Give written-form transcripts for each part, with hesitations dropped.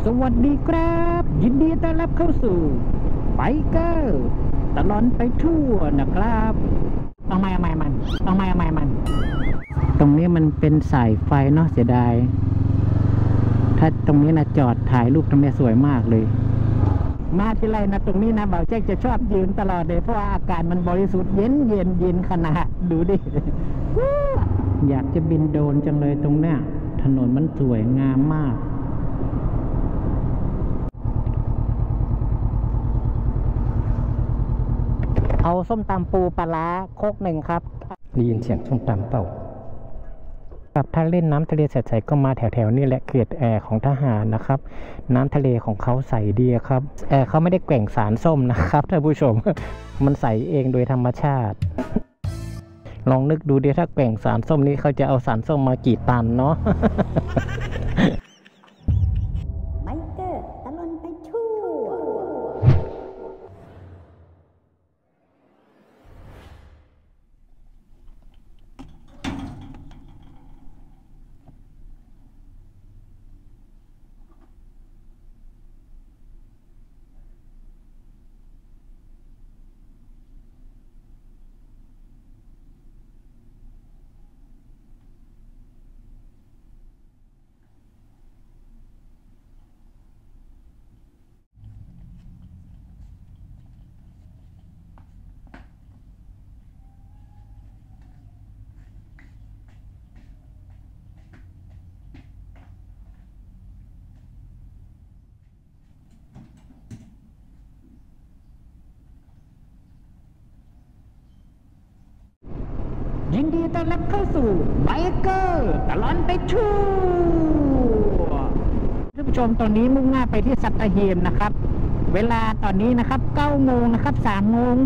สวัสดีครับยินดีต้อนรับเข้าสู่ไปเกอร์ตลอดไปทั่วนะครับเอาไม่มันตรงนี้มันเป็นสายไฟเนาะเสียดายถ้าตรงนี้นะจอดถ่ายรูปตรงนี้สวยมากเลยมาที่ไรนะตรงนี้นะบ่าวแจ๊กจะชอบยืนตลอดเลยเพราะว่าอากาศมันบริสุทธิ์เย็นขนาดดูดิ อยากจะบินโดรนจังเลยตรงเนี้ยถนนมันสวยงามมากเอาส้มตำปูปลาโคกหนึ่งครับได้ยินเสียงส้มตำเปล่าครับถ้าเล่นน้ำทะเลใสๆก็มาแถวๆนี่แหละเขื่อนแอร์ของทหารนะครับน้ำทะเลของเขาใสดีครับแอร์เขาไม่ได้แกว่งสารส้มนะครับท่านผู้ชม มันใสเองโดยธรรมชาติ ลองนึกดูดิถ้าแกว่งสารส้มนี้เขาจะเอาสารส้มมากี่ตันเนาะไมเกอร์ตลอดไปทั่วยินดีต้อนรับเข้าสู่ไบเกอร์ตลอดไปทั่วท่านผู้ชมตอนนี้มุ่งหน้าไปที่สัตหีบนะครับเวลาตอนนี้นะครับ9 โมงนะครับ3 โมง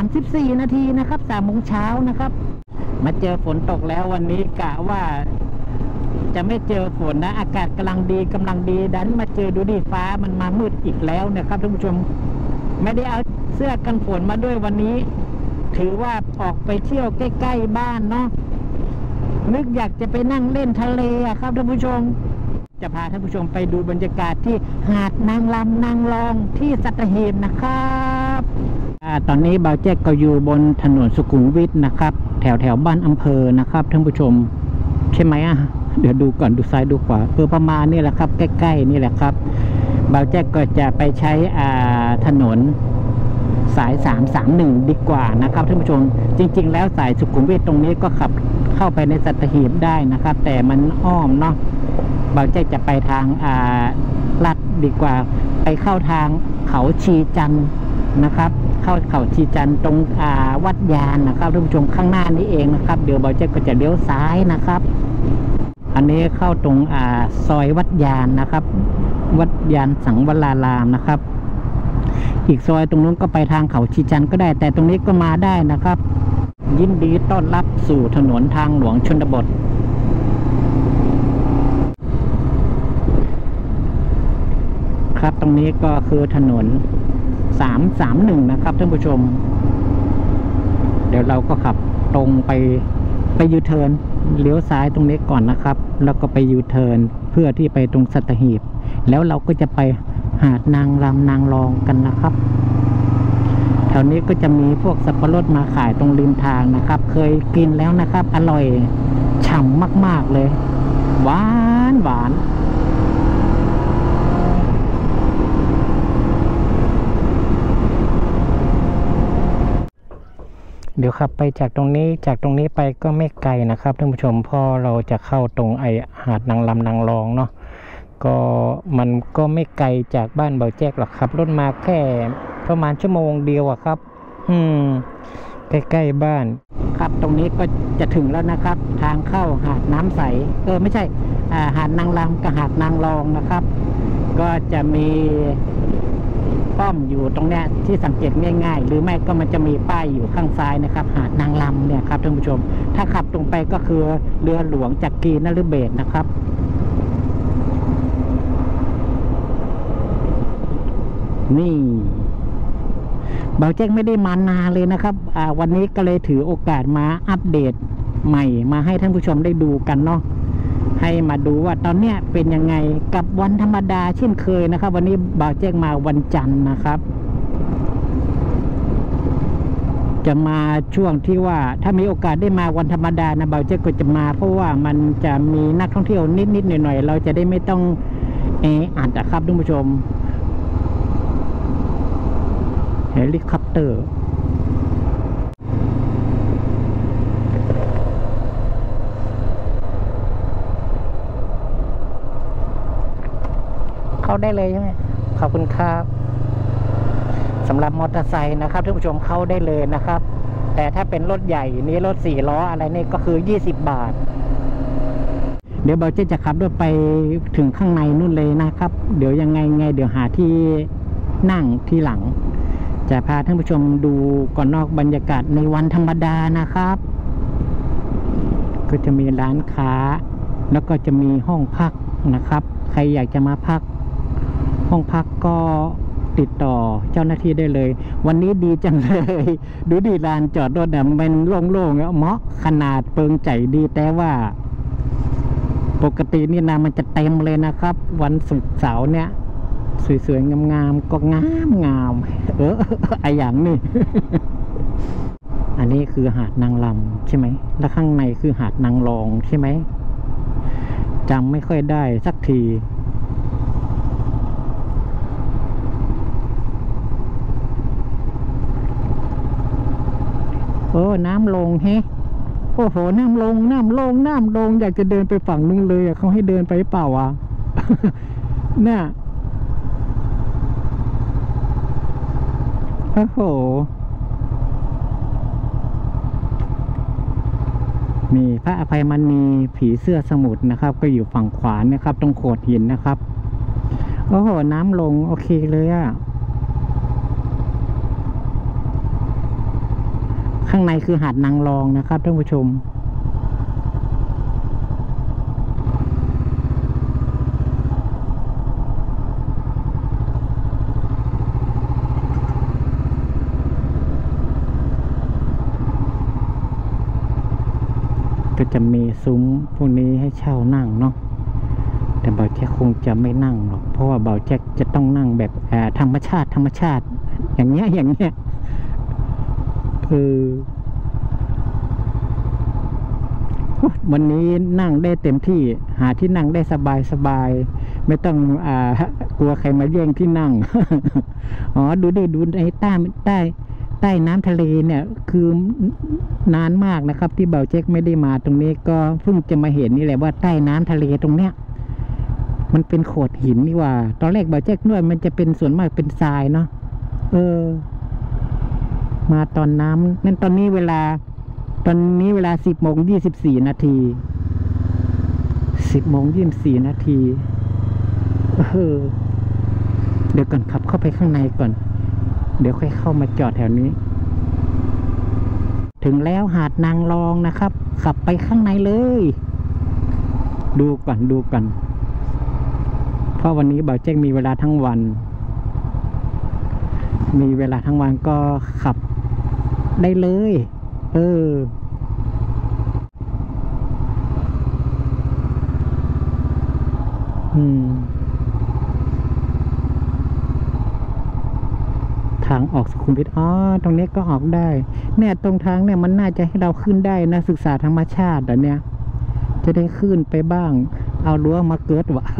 34 นาทีนะครับ3 โมงเช้านะครับมาเจอฝนตกแล้ววันนี้กะว่าจะไม่เจอฝนนะอากาศกำลังดีดันมาเจอดูดิฟ้ามันมามืดอีกแล้วนะครับท่านผู้ชมไม่ได้เอาเสื้อกันฝนมาด้วยวันนี้ถือว่าออกไปเที่ยวใกล้ๆบ้านเนาะนึกอยากจะไปนั่งเล่นทะเลครับท่านผู้ชมจะพาท่านผู้ชมไปดูบรรยากาศที่หาดนางลำนางรองที่สัตหีบนะครับตอนนี้บ่าวแจ๊กก็อยู่บนถนนสุขุมวิทนะครับแถวบ้านอำเภอนะครับท่านผู้ชมใช่ไหมเดี๋ยวดูก่อนดูซ้ายดูขวาประมาณนี่แหละครับใกล้ๆนี่แหละครับบ่าวแจ๊กก็จะไปใช้ถนนสาย331ดีกว่านะครับท่านผู้ชมจริงๆแล้วสายสุขุมวิทตรงนี้ก็ขับเข้าไปในสัตหีบได้นะครับแต่มันอ้อมเนาะบ่าวแจ๊กจะไปทางลัดดีกว่าไปเข้าทางเขาชีจันทร์นะครับเข้าเขาชีจันทร์ตรงวัดยานนะครับท่านผู้ชมข้างหน้านี้เองนะครับเดี๋ยวบ่าวแจ๊กก็จะเลี้ยวซ้ายนะครับอันนี้เข้าตรงซอยวัดยานนะครับวัดยานสังวรารามนะครับอีกซอยตรงนู้นก็ไปทางเขาชีจันทร์ก็ได้แต่ตรงนี้ก็มาได้นะครับยินดีต้อนรับสู่ถนนทางหลวงชนบทครับตรงนี้ก็คือถนน331นะครับท่านผู้ชมเดี๋ยวเราก็ขับตรงไปยูเทิร์นเลี้ยวซ้ายตรงนี้ก่อนนะครับแล้วก็ไปยูเทิร์นเพื่อที่ไปตรงสัตหีบแล้วเราก็จะไปหาดนางรำนางรองกันนะครับแถวนี้ก็จะมีพวกสับปะรดมาขายตรงริมทางนะครับเคยกินแล้วนะครับอร่อยฉ่ำมากๆเลยหวานเดี๋ยวขับไปจากตรงนี้ไปก็ไม่ไกลนะครับท่านผู้ชมพอเราจะเข้าตรงหาดนางรำนางรองเนาะก็มันก็ไม่ไกลจากบ้านบ่าวแจ๊กหรอกครับรถมาแค่ประมาณชั่วโมงเดียวครับใกล้ๆบ้านครับตรงนี้ก็จะถึงแล้วนะครับทางเข้าหาดน้ำใสไม่ใช่หาดนางรำกับหาดนางรองนะครับก็จะมีป้อมอยู่ตรงเนี้ยที่สังเกตง่ายๆหรือไม่ก็มันจะมีป้ายอยู่ข้างซ้ายนะครับหาดนางรำเนี่ยครับท่านผู้ชมถ้าขับตรงไปก็คือเรือหลวงจักรีนฤเบศรนะครับนี่บ่าวแจ๊กไม่ได้มานานเลยนะครับวันนี้ก็เลยถือโอกาสมาอัปเดตใหม่มาให้ท่านผู้ชมได้ดูกันเนาะให้มาดูว่าตอนเนี้ยเป็นยังไงกับวันธรรมดาเช่นเคยนะครับวันนี้บ่าวแจ้งมาวันจันทร์นะครับจะมาช่วงที่ว่าถ้ามีโอกาสได้มาวันธรรมดานะบ่าวแจ้งก็จะมาเพราะว่ามันจะมีนักท่องเที่ยวนิดๆหน่อยๆเราจะได้ไม่ต้องอัดนะครับท่านผู้ชมเฮลิคอปเตอร์เข้าได้เลยใช่ไหมขอบคุณครับสำหรับมอเตอร์ไซค์นะครับท่านผู้ชมเข้าได้เลยนะครับแต่ถ้าเป็นรถใหญ่นี้รถ4 ล้ออะไรนี่ก็คือ20 บาทเดี๋ยวเราจะขับรถไปถึงข้างในนู่นเลยนะครับเดี๋ยวยังไงเดี๋ยวหาที่นั่งที่หลังจะพาท่านผู้ชมดูก่อนนอกบรรยากาศในวันธรรมดานะครับก็จะมีร้านค้าแล้วก็จะมีห้องพักนะครับใครอยากจะมาพักห้องพักก็ติดต่อเจ้าหน้าที่ได้เลยวันนี้ดีจังเลยดูดีลานจอดรถเนี่ยมันโล่งๆแล้วเหมาะขนาดเปิงใจดีแต่ว่าปกตินี่นะมันจะเต็มเลยนะครับวันศุกร์เสาร์เนี่ยสวยๆงามๆก็งามไออย่างนี้ อันนี้คือหาดนางลำใช่ไหมแล้วข้างในคือหาดนางรองใช่ไหมจำไม่ค่อยได้สักทีน้ำลงเฮ้โอ้โหน้ำลงอยากจะเดินไปฝั่งนึงเลยเขาให้เดินไปเปล่าอ่ะ เนี่ยโอ้โหนี่พระอภัยมณีผีเสื้อสมุทรนะครับก็อยู่ฝั่งขวานะครับตรงโขดหินนะครับโอ้โหน้ำลงโอเคเลยอ่ะข้างในคือหาดนางรองนะครับท่านผู้ชมก็จะมีซุ้มพวกนี้ให้เช่านั่งเนาะแต่บ่าวแจ็คคงจะไม่นั่งหรอกเพราะว่าบ่าวแจ็คจะต้องนั่งแบบธรรมชาติอย่างเงี้ยวันนี้นั่งได้เต็มที่หาที่นั่งได้สบายไม่ต้องกลัวใครมาแย่งที่นั่ง อ๋อดูไอ้ใต้น้ำทะเลเนี่ยคือนานมากนะครับที่บ่าวแจ็คไม่ได้มาตรงนี้ก็เพิ่งจะมาเห็นนี่แหละว่าใต้น้ำทะเลตรงเนี้ยมันเป็นโขดหินนี่ว่าตอนแรกบ่าวแจ็คด้วยมันจะเป็นส่วนมากเป็นทรายเนาะมาตอนน้ำนั่นตอนนี้เวลา 10:24 นาที10:24 นาทีเดี๋ยวก่อนขับเข้าไปข้างในก่อนเดี๋ยวค่อยเข้ามาจอดแถวนี้ถึงแล้วหาดนางรองนะครับขับไปข้างในเลยดูก่อนเพราะวันนี้บ่าวแจ้งมีเวลาทั้งวันก็ขับได้เลยทางออกสุขุมวิทตรงนี้ก็ออกได้เนี่ยตรงทางเนี่ยมันน่าจะให้เราขึ้นได้นะศึกษาธรรมชาติเนี่ยจะได้ขึ้นไปบ้างเอารั้วมาเกิดวะ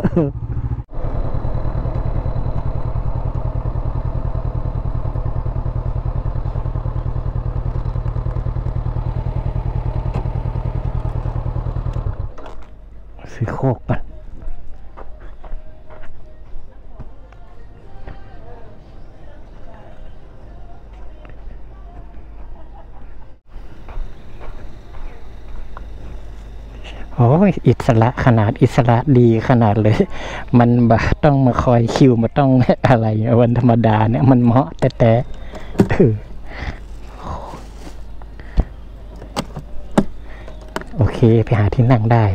ซื้อโคกก่อนโอ้ยอิสระขนาดอิสระดีขนาดเลยมันแบบต้องมาคอยคิวมาต้องอะไรวันธรรมดาเนี่ยมันเหมาะแต่โอเคไปหาที่นั่งได้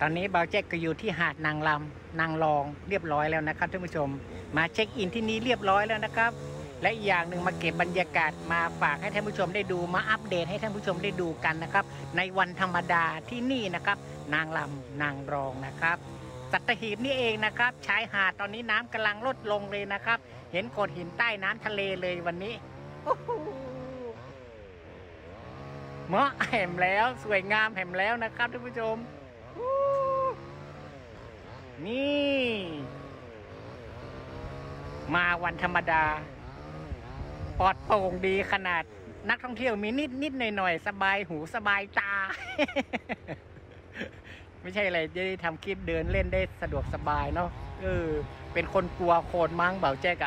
อนนี้เบาแจ็คก็อยู่ที่หาดนางรองเรียบร้อยแล้วนะครับท่านผู้ชมมาเช็คอินที่นี้เรียบร้อยแล้วนะครับและอีกอย่างหนึ่งมาเก็บบรรยากาศมาฝากให้ท่านผู้ชมได้ดูมาอัปเดตให้ท่านผู้ชมได้ดูกันนะครับในวันธรรมดาที่นี่นะครับนางรองนะครับสัตหีบนี่เองนะครับชายหาดตอนนี้น้ำกำลังลดลงเลยนะครับเห็นโขดหินใต้น้ำทะเลเลยวันนี้เหมาะแห่มแล้วสวยงามแห่มแล้วนะครับท่านผู้ชมนี่มาวันธรรมดาปลอดโปร่งดีขนาดนักท่องเที่ยวมีนิดหน่อยสบายหูสบายตา ไม่ใช่อะไรจะได้ทำคลิปเดินเล่นได้สะดวกสบายเนาะเป็นคนกลัวโคลนมั้งเบาแจ๊กอะ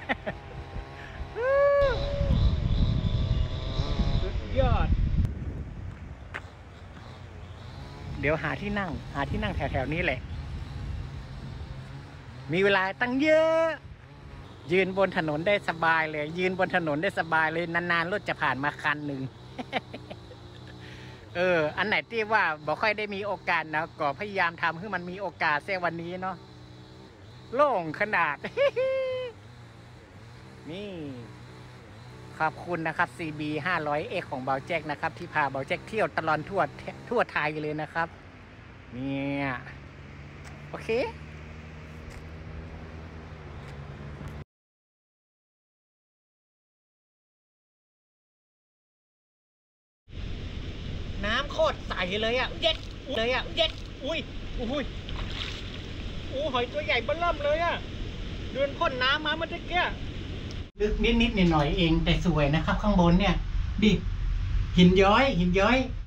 สุดยอดเดี๋ยวหาที่นั่งแถวๆนี้แหละมีเวลาตั้งเยอะยืนบนถนนได้สบายเลยยืนบนถนนได้สบายเลยนานๆรถจะผ่านมาคันหนึ่ง อันไหนที่ว่าบ่ค่อยได้มีโอกาสนะก็พยายามทำให้มันมีโอกาสเสียวันนี้เนาะโล่งขนาด นี่ขอบคุณนะครับ CB 500X ของเบาแจ็คนะครับที่พาเบาแจ็คเที่ยวตลอดทั่วไทยเลยนะครับเนี่ยโอเคน้ำโคตรใสเลยอ่ะเย็ดเลยอ่ะเย็ดอุ้ยหอยตัวใหญ่เบ้อเริ่มเลยอ่ะเดินพ่นน้ำมาเมื่อกี้ลึกนิดหน่อยเองแต่สวยนะครับข้างบนเนี่ยดิหินย้อย